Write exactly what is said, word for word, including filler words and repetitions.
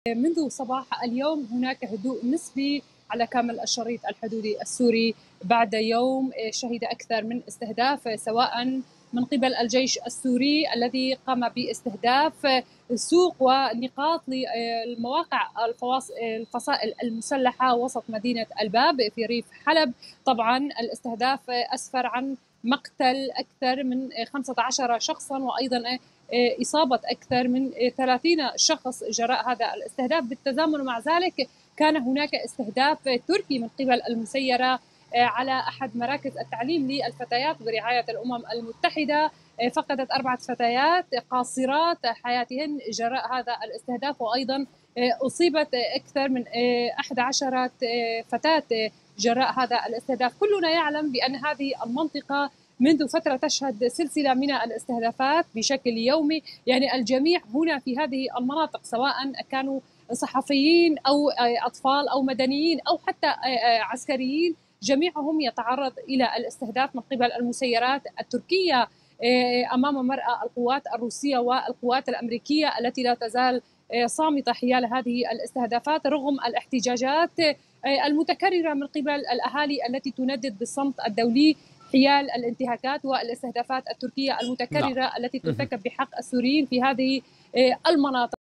منذ صباح اليوم هناك هدوء نسبي على كامل الشريط الحدودي السوري بعد يوم شهد أكثر من استهداف سواء من قبل الجيش السوري الذي قام باستهداف سوق ونقاط للمواقع الفصائل المسلحة وسط مدينة الباب في ريف حلب. طبعا الاستهداف أسفر عن مقتل أكثر من خمسة عشر شخصا وأيضا إصابة أكثر من ثلاثين شخص جراء هذا الاستهداف. بالتزامن مع ذلك كان هناك استهداف تركي من قبل المسيرة على أحد مراكز التعليم للفتيات برعاية الأمم المتحدة. فقدت أربعة فتيات قاصرات حياتهن جراء هذا الاستهداف، وأيضا أصيبت أكثر من أحد عشر فتاة جراء هذا الاستهداف. كلنا يعلم بأن هذه المنطقة منذ فترة تشهد سلسلة من الاستهدافات بشكل يومي، يعني الجميع هنا في هذه المناطق سواء كانوا صحفيين أو أطفال أو مدنيين أو حتى عسكريين، جميعهم يتعرض إلى الاستهداف من قبل المسيرات التركية أمام مرأى القوات الروسية والقوات الأمريكية التي لا تزال صامتة حيال هذه الاستهدافات رغم الاحتجاجات المتكررة من قبل الأهالي التي تندد بالصمت الدولي حيال الانتهاكات والاستهدافات التركية المتكررة نعم. التي ترتكب بحق السوريين في هذه المناطق.